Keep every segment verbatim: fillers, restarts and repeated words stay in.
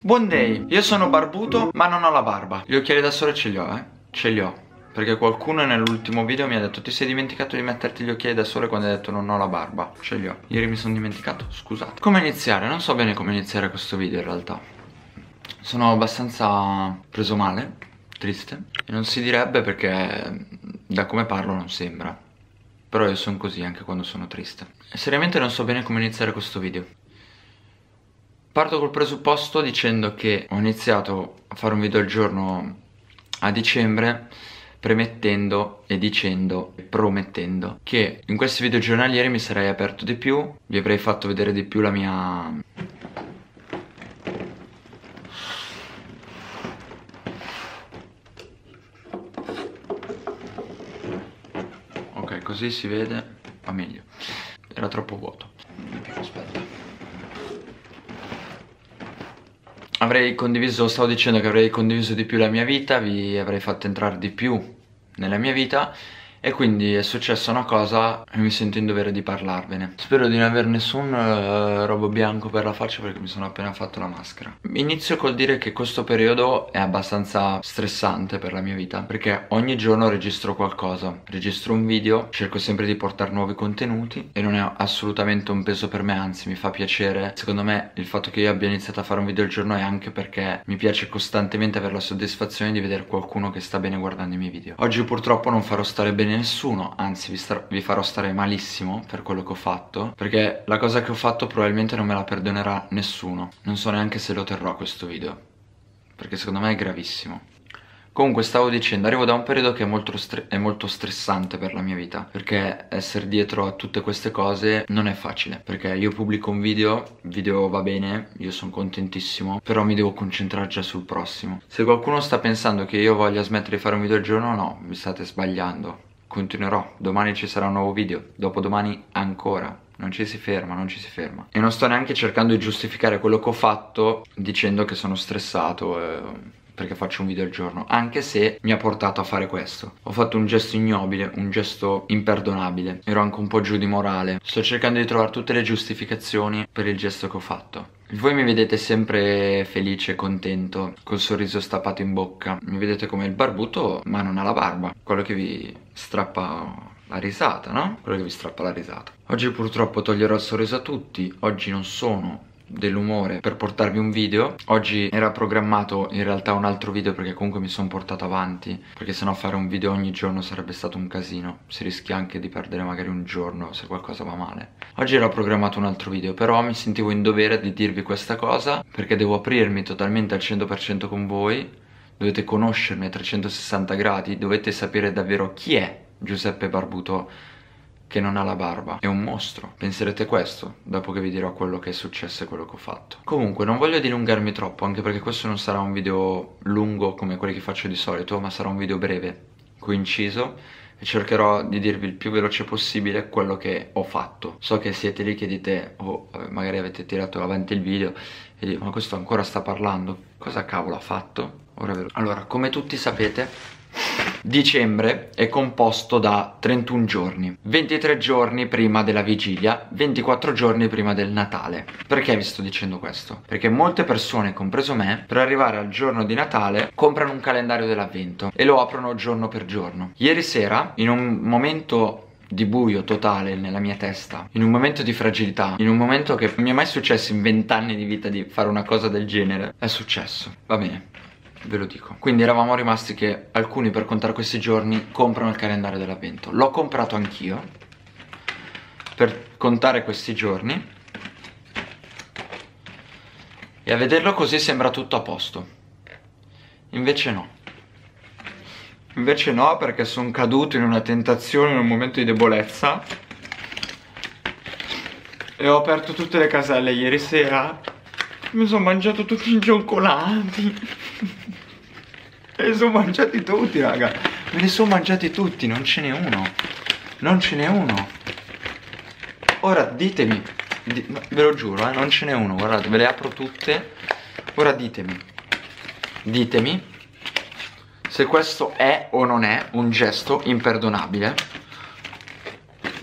Buon day, io sono barbuto ma non ho la barba. Gli occhiali da sole ce li ho, eh? Ce li ho. Perché qualcuno nell'ultimo video mi ha detto: ti sei dimenticato di metterti gli occhiali da sole quando hai detto non ho la barba. Ce li ho. Ieri mi sono dimenticato, scusate. Come iniziare? Non so bene come iniziare questo video in realtà. Sono abbastanza preso male, triste. E non si direbbe perché da come parlo non sembra. Però io sono così anche quando sono triste. E seriamente non so bene come iniziare questo video. Parto col presupposto dicendo che ho iniziato a fare un video al giorno a dicembre, premettendo e dicendo e promettendo che in questi video giornalieri mi sarei aperto di più, vi avrei fatto vedere di più la mia... Ok, così si vede, va meglio. Era troppo vuoto. Aspetta. Avrei condiviso, stavo dicendo che avrei condiviso di più la mia vita, vi avrei fatto entrare di più nella mia vita e quindi è successa una cosa e mi sento in dovere di parlarvene. Spero di non aver nessun uh, robo bianco per la faccia perché mi sono appena fatto la maschera. Inizio col dire che questo periodo è abbastanza stressante per la mia vita perché ogni giorno registro qualcosa, registro un video, cerco sempre di portare nuovi contenuti e non è assolutamente un peso per me, anzi mi fa piacere. Secondo me il fatto che io abbia iniziato a fare un video al giorno è anche perché mi piace costantemente avere la soddisfazione di vedere qualcuno che sta bene guardando i miei video. Oggi purtroppo non farò stare bene nessuno, anzi vi, vi farò stare malissimo per quello che ho fatto, perché la cosa che ho fatto probabilmente non me la perdonerà nessuno. Non so neanche se lo terrò questo video, perché secondo me è gravissimo. Comunque stavo dicendo, arrivo da un periodo che è molto, è molto stressante per la mia vita, perché essere dietro a tutte queste cose non è facile, perché io pubblico un video, il video va bene, io sono contentissimo, però mi devo concentrare già sul prossimo. Se qualcuno sta pensando che io voglia smettere di fare un video al giorno, no, vi state sbagliando. Continuerò, domani ci sarà un nuovo video, dopodomani ancora. Non ci si ferma, non ci si ferma. E non sto neanche cercando di giustificare quello che ho fatto dicendo che sono stressato eh, perché faccio un video al giorno, anche se mi ha portato a fare questo. Ho fatto un gesto ignobile, un gesto imperdonabile, ero anche un po' giù di morale. Sto cercando di trovare tutte le giustificazioni per il gesto che ho fatto. Voi mi vedete sempre felice, contento, col sorriso stappato in bocca. Mi vedete come il barbuto, ma non ha la barba. Quello che vi strappa la risata, no? Quello che vi strappa la risata. Oggi purtroppo toglierò il sorriso a tutti. Oggi non sono dell'umore per portarvi un video. Oggi era programmato in realtà un altro video perché comunque mi sono portato avanti, perché sennò fare un video ogni giorno sarebbe stato un casino. Si rischia anche di perdere magari un giorno se qualcosa va male. Oggi era programmato un altro video, però mi sentivo in dovere di dirvi questa cosa perché devo aprirmi totalmente al cento per cento con voi. Dovete conoscermi a trecentosessanta gradi, dovete sapere davvero chi è Giuseppe Barbuto che non ha la barba. È un mostro. Penserete questo dopo che vi dirò quello che è successo e quello che ho fatto. Comunque non voglio dilungarmi troppo, anche perché questo non sarà un video lungo come quelli che faccio di solito, ma sarà un video breve, coinciso, e cercherò di dirvi il più veloce possibile quello che ho fatto. So che siete lì che dite, oh magari avete tirato avanti il video e dite, ma questo ancora sta parlando, cosa cavolo ha fatto? Ora ve lo... Allora, come tutti sapete, dicembre è composto da trentuno giorni, ventitré giorni prima della vigilia, ventiquattro giorni prima del Natale. Perché vi sto dicendo questo? Perché molte persone, compreso me, per arrivare al giorno di Natale comprano un calendario dell'avvento e lo aprono giorno per giorno. Ieri sera, in un momento di buio totale nella mia testa, in un momento di fragilità, in un momento che non mi è mai successo in vent'anni di vita di fare una cosa del genere, è successo. Va bene, ve lo dico. Quindi eravamo rimasti che alcuni per contare questi giorni comprano il calendario dell'avvento. L'ho comprato anch'io per contare questi giorni e a vederlo così sembra tutto a posto. Invece no. Invece no, perché sono caduto in una tentazione, in un momento di debolezza e ho aperto tutte le caselle ieri sera. Mi sono mangiato tutti i cioccolati. Me li sono mangiati tutti, raga. Me li sono mangiati tutti, non ce n'è uno. Non ce n'è uno. Ora ditemi, di, ve lo giuro, eh, non ce n'è uno. Guardate, ve le apro tutte. Ora ditemi. Ditemi se questo è o non è un gesto imperdonabile.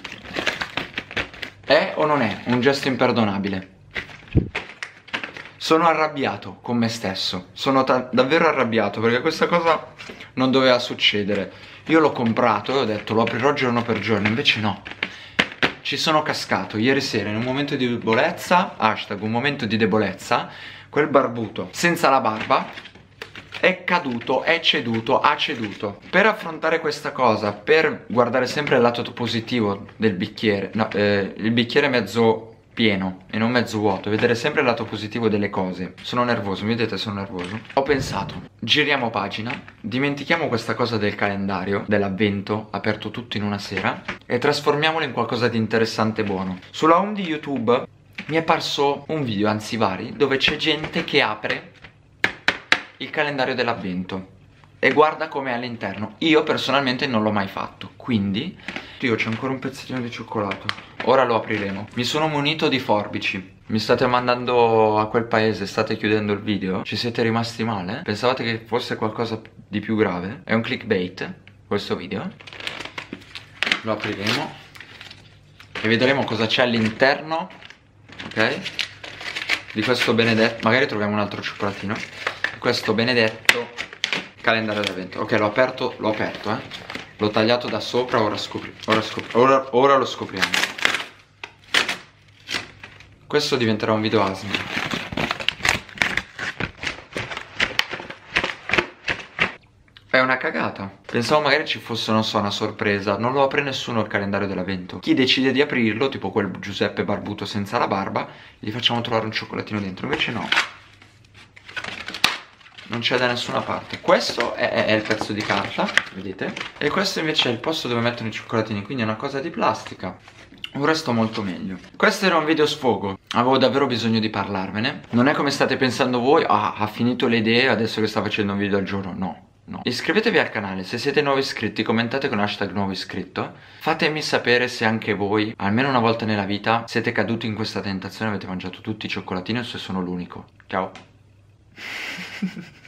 È o non è un gesto imperdonabile? Sono arrabbiato con me stesso, sono davvero arrabbiato perché questa cosa non doveva succedere. Io l'ho comprato e ho detto lo aprirò giorno per giorno, invece no. Ci sono cascato ieri sera in un momento di debolezza, hashtag un momento di debolezza, quel barbuto senza la barba è caduto, è ceduto, ha ceduto. Per affrontare questa cosa, per guardare sempre il lato positivo del bicchiere, no, eh, il bicchiere mezzo pieno e non mezzo vuoto, vedere sempre il lato positivo delle cose. Sono nervoso, mi vedete, sono nervoso. Ho pensato, giriamo pagina, dimentichiamo questa cosa del calendario, dell'avvento, aperto tutto in una sera, e trasformiamolo in qualcosa di interessante e buono. Sulla home di YouTube mi è parso un video, anzi vari, dove c'è gente che apre il calendario dell'avvento e guarda com'è all'interno. Io personalmente non l'ho mai fatto, quindi io c'è ancora un pezzettino di cioccolato. Ora lo apriremo. Mi sono munito di forbici. Mi state mandando a quel paese, state chiudendo il video. Ci siete rimasti male? Pensavate che fosse qualcosa di più grave? È un clickbait questo video. Lo apriremo e vedremo cosa c'è all'interno, ok? Di questo benedetto. Magari troviamo un altro cioccolatino. Questo benedetto calendario d'avvento. Ok, l'ho aperto, l'ho aperto, eh. L'ho tagliato da sopra, ora scopri, ora scopri, ora, ora lo scopriamo. Questo diventerà un video asino. È una cagata. Pensavo magari ci fosse, non so, una sorpresa. Non lo apre nessuno il calendario dell'avvento. Chi decide di aprirlo, tipo quel Giuseppe barbuto senza la barba, gli facciamo trovare un cioccolatino dentro. Invece no, non c'è da nessuna parte. Questo è, è, è il pezzo di carta, vedete? E questo invece è il posto dove mettono i cioccolatini, quindi è una cosa di plastica. Ora sto molto meglio. Questo era un video sfogo, avevo davvero bisogno di parlarvene. Non è come state pensando voi, ah, ha finito le idee adesso che sta facendo un video al giorno. No, no. Iscrivetevi al canale, se siete nuovi iscritti commentate con hashtag nuovo iscritto. Fatemi sapere se anche voi, almeno una volta nella vita, siete caduti in questa tentazione, avete mangiato tutti i cioccolatini o se sono l'unico. Ciao.